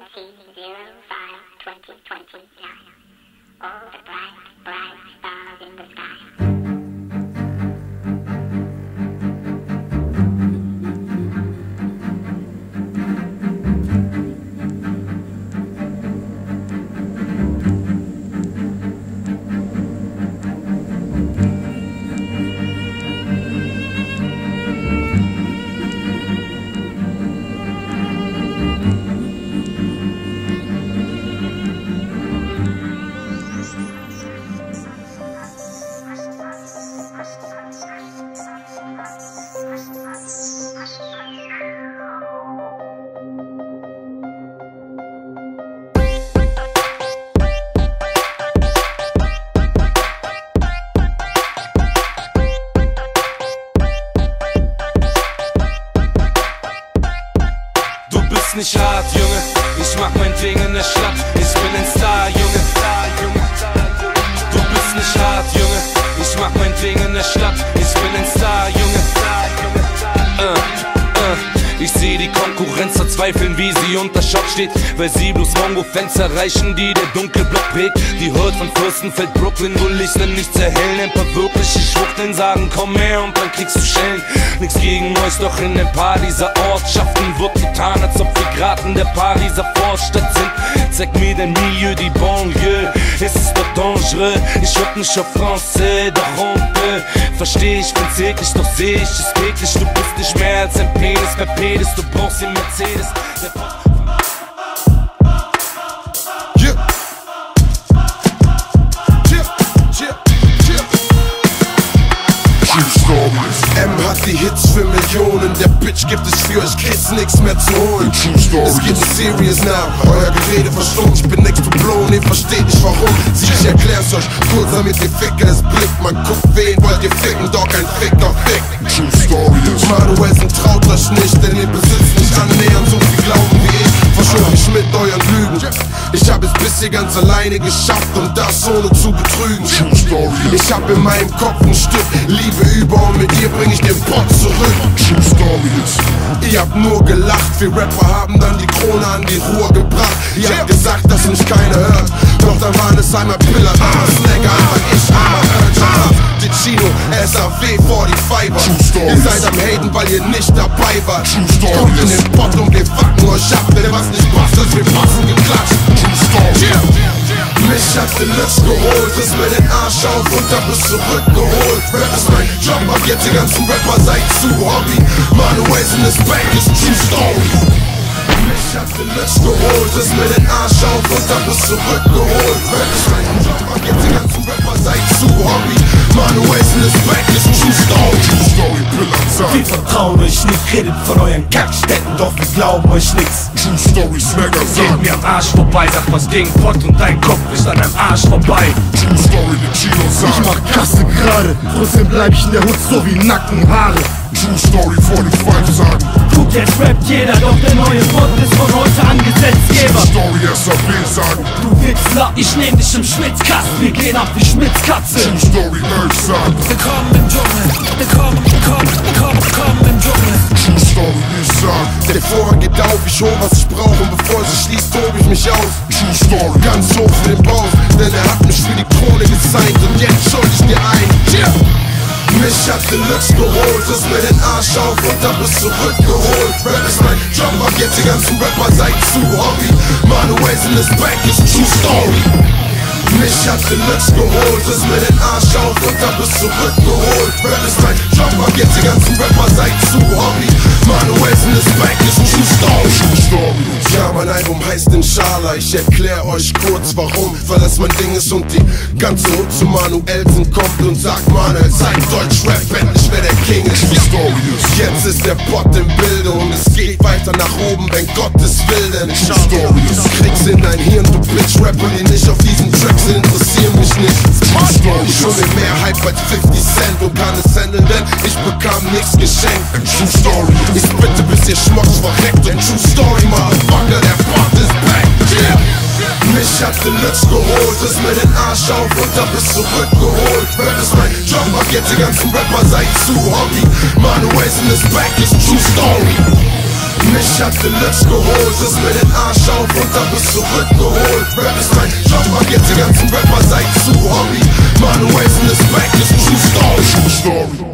2029. All the bright, bright stars in the sky. Nicht hart, Junge, ich mach mein Ding in der Stadt, ich bin ein Star, Junge. Du bist nicht hart, Junge, ich mach mein Ding in der Stadt, ich bin ein Star, Junge. Ich seh die Konkurrenz verzweifeln, wie sie unter Schock steht, weil sie bloß Mongo-Fans erreichen, die der Dunkelblock prägt. Die Hood von Fürstenfeld, Brooklyn, wo Lichter nichts erhellen. Ein paar wirkliche Schwuchteln sagen, komm her und dann kriegst du Schellen. Nix gegen euch, doch in ein paar dieser Ortschaften wird getan, als ob wir grad in der Pariser Vorstadt sind. Zeig mir dein Milieu, die Banlieue, es ist doch dangereux. Ich hab nicht auf Français, doch on peut. Versteh ich, bin's eklig, doch seh ich es täglich. Du bist nicht mehr als ein Penis, wer Pedis, du brauchst den Mercedes. M hat die Hits für Millionen, der Bitch gibt es für euch Kids nix mehr zu holen. Es geht nicht serious now, euer Gerede verstummt. Ich bin next to blown, ihr versteht nicht warum. Ich erklär's euch kurz, damit ihr Ficker es blickt. Man guckt, wen wollt ihr ficken, doch ein Ficker fickt. True Stories. Manuelsen traut euch nicht, denn ihr besitzt nicht annähernd so viel Glauben wie ich. Verschwört mich mit euren Lügen. Ich hab es bisher ganz alleine geschafft und das ohne zu betrügen. Ich hab in meinem Kopf ein Stück Liebe über und mit dir bring ich den Pott zurück. True Stories. Ihr habt nur gelacht, wir Rapper haben dann die Krone an die Ruhe gebracht. Ihr habt gesagt, dass mich keiner hört, doch dann waren es einmal Pillar, Snagger, einfach ich, einmal Chino, SAW, 45er. Ihr seid am Haten, weil ihr nicht dabei wart. Kommt in den Pott und wir fucken euch ab, denn was nicht passt, ist wir passen geklatscht. Mich hat Deluxe geholt, ist mir den Arsch auf und hab es zurückgeholt. Rap ist mein Job, ab jetzt die ganzen Rapper seid zu Hobby. Manuelsen ist back, ist True Story. Mich hat Deluxe geholt, ist mir den Arsch auf und hab es zurückgeholt. Rap ist mein Job, ab jetzt die ganzen Rapper seid zu Hobby. Manuelsen ist back, ist True Story. True Story, Pillanzeit. Wir vertrauen euch nicht, redet von euren Kackstätten, doch wir glauben euch nix. True Story, Snagger, geht mir am Arsch vorbei, sag was gegen Pott und dein Kopf ist an deinem Arsch vorbei. True Story, der Chino sagt. Ich mach Kasse gerade, trotzdem bleib ich in der Hut so wie Nackenhaare. True Story, 45 sagen. Guck, jetzt rappt jeder, doch der neue Pott ist von heute an Gesetzgeber. True Story, SAW sagen. Du Wichsler, ich nehm dich im Schmitzkasten, wir gehen ab wie Schmitzkatze. True Story, Nerds sagen. Willkommen im Dschungel, willkommen im Dschungel. True Story, ich sag. Der Vorhang geht auf, ich hol was ich brauch und bevor sie schließt, tob ich mich aus. True Story, ganz hoch für den Bauch, denn er hat mich für die Krone gezeigt und jetzt schuld ich dir ein. Mich hat Deluxe geholt, ist mir den Arsch auf und hab es zurückgeholt. Rap ist mein Job, ab jetzt die ganzen Rapper seid zu Hobby. Manuelsen ist back, ist True Story. Mich hat Deluxe geholt, ist mir den Arsch auf und hab es zurückgeholt. Rap ist mein Job, ab jetzt die ganzen Rapper seid zu Hobby. Manuelsen ist back, ist True Story. Ja, mein Album heißt Inshallah, ich erklär euch kurz warum. Weil das mein Ding ist und die ganze Hut zu Manuelsen kommt und sagt, Manuel, zeig Deutschrap endlich, wer der King ist. Jetzt ist der Pott im Bilde und es geht weiter nach oben, wenn Gott es will, denn Inshallah. Kriegst in dein Hirn, du Bitch, Rapper, die nicht auf diesen Tracks sind, interessieren mich nicht. Ich hol mir mehr Hype als 50 Cent und kann es handeln, denn ich bekam nichts geschenkt. True Story. Ich bitte bis ihr Schmocks verreckt und True Story, Motherfucker, der Pott ist back. Mich hat Deluxe geholt, ist mir den Arsch auf und hab es zurückgeholt. Rap ist mein Job, ab jetzt die ganzen Rapper seid zu Hobby. Manuelsen ist back, ist True Story. Mich hat Deluxe geholt, riss mir den Arsch auf und dann bist zurückgeholt. Rap ist mein Job, mach jetzt die ganzen Rapper, seid zu Hobby. Manuelsen ist back, ist True Story.